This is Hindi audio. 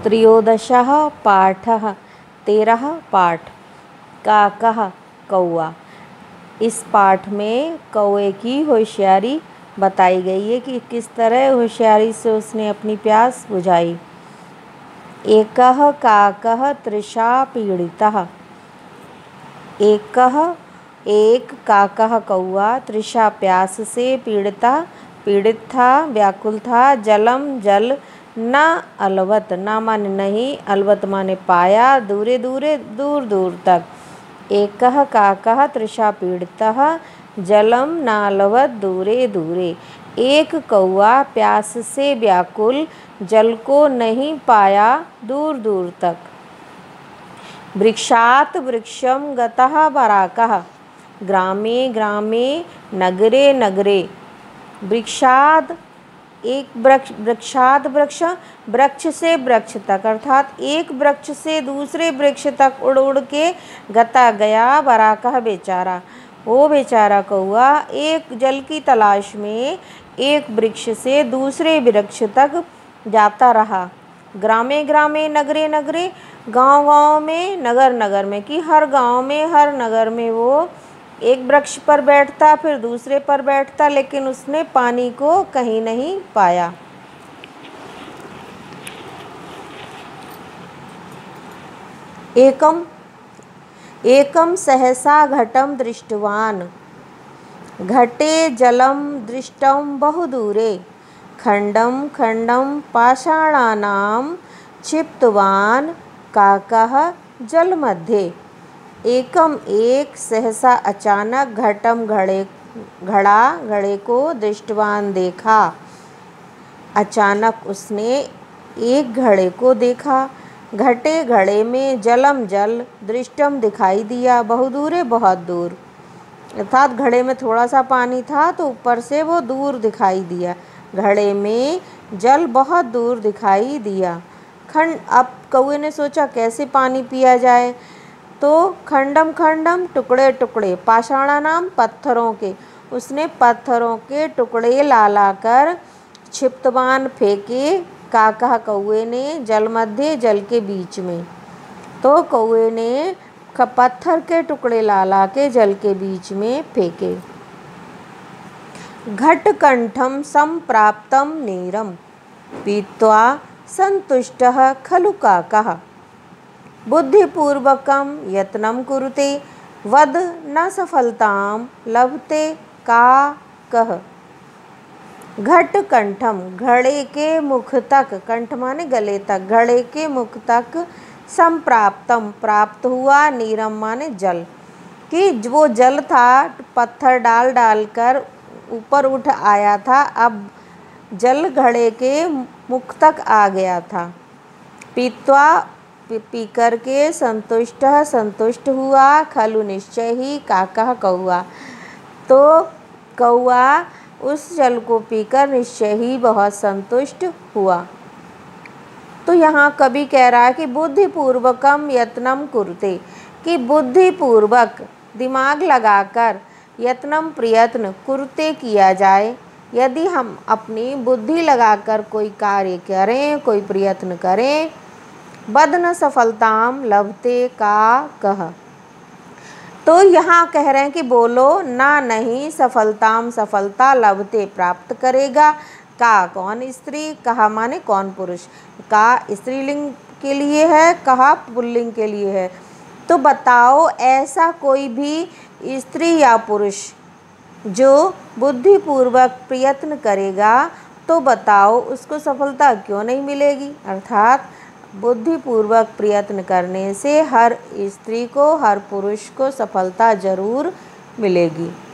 त्रयोदशः पाठः 13 पाठ काकः कौआ। इस पाठ में कौए की होशियारी बताई गई है कि किस तरह होशियारी से उसने अपनी प्यास बुझाई। एकः काकः तृषा पीड़ितः। एक काकः कौआ तृषा प्यास से पीड़ित था, व्याकुल था। जलम जल न अलवत, न माने नहीं, अलवत माने पाया, दूर दूर तक। एकः काकः तृषा पीड़ितः जलम न अलवत दूरे दूरे। एक कौआ प्यास से व्याकुल जल को नहीं पाया दूर दूर तक। वृक्षात् वृक्षं गतः बराकः। ग्रामे ग्रामे नगरे नगरे। वृक्षात् वृक्ष से वृक्ष तक, अर्थात एक वृक्ष से दूसरे वृक्ष तक उड़ उड़ के गता गया बराकः बेचारा। वो बेचारा कौआ एक जल की तलाश में एक वृक्ष से दूसरे वृक्ष तक जाता रहा। ग्रामे ग्रामे नगरे नगरे, गांव गांव में, नगर नगर में, कि हर गांव में हर नगर में वो एक वृक्ष पर बैठता फिर दूसरे पर बैठता, लेकिन उसने पानी को कहीं नहीं पाया। एकम सहसा घटम दृष्टवान। घटे जलम दृष्टम बहुदूरे। खंडम खंडम पाषाणानां क्षिप्तवान काकः जल मध्ये। एकम एक, सहसा अचानक, घटम घड़े को, दृष्टवान देखा। अचानक उसने एक घड़े को देखा। घटे घड़े में, जलम जल, दृष्टम दिखाई दिया, बहुदूरे बहुत दूर। अर्थात घड़े में थोड़ा सा पानी था तो ऊपर से वो दूर दिखाई दिया। घड़े में जल बहुत दूर दिखाई दिया। अब कौए ने सोचा कैसे पानी पिया जाए, तो खंडम खंडम, टुकड़े टुकड़े, पाषाणानाम, पत्थरों के, उसने पत्थरों के टुकड़े ला कर क्षिप्तवान फेंके। काकः कौए ने, जल मध्य, जल के बीच में। तो कौए ने पत्थर के टुकड़े ला के जल के बीच में फेंके। घटकंठम संप्राप्तम नीरम पीत्वा संतुष्टः खलु काकः। बुद्धिपूर्वकं यत्नं कुरुते वद न सफलतां लभते काकः। घटकंठम, घड़े के मुख तक, कंठ माने गले तक, घड़े के मुख तक, संप्राप्तम प्राप्त हुआ, नीरम माने जल, कि वो जल था पत्थर डाल डाल कर ऊपर उठ आया था, अब जल घड़े के मुख तक आ गया था। पीत्वा पीकर के, संतुष्ट हुआ, खलु निश्चय ही, काकः कौआ। तो कौआ उस जल को पीकर निश्चय ही बहुत संतुष्ट हुआ। तो यहाँ कवि कह रहा है कि बुद्धिपूर्वकम यत्नम कुरुते, कि बुद्धिपूर्वक दिमाग लगाकर यत्नम प्रयत्न कुरुते किया जाए। यदि हम अपनी बुद्धि लगाकर कोई कार्य करें, कोई प्रयत्न करें, बद न सफलताम लभते काकः। तो यहाँ कह रहे हैं कि बोलो ना नहीं, सफलताम सफलता, लभते प्राप्त करेगा, का कौन स्त्री, कहा माने कौन पुरुष, का स्त्रीलिंग के लिए है, कहा पुल्लिंग के लिए है। तो बताओ ऐसा कोई भी स्त्री या पुरुष जो बुद्धिपूर्वक प्रयत्न करेगा, तो बताओ उसको सफलता क्यों नहीं मिलेगी। अर्थात बुद्धिपूर्वक प्रयत्न करने से हर स्त्री को, हर पुरुष को सफलता जरूर मिलेगी।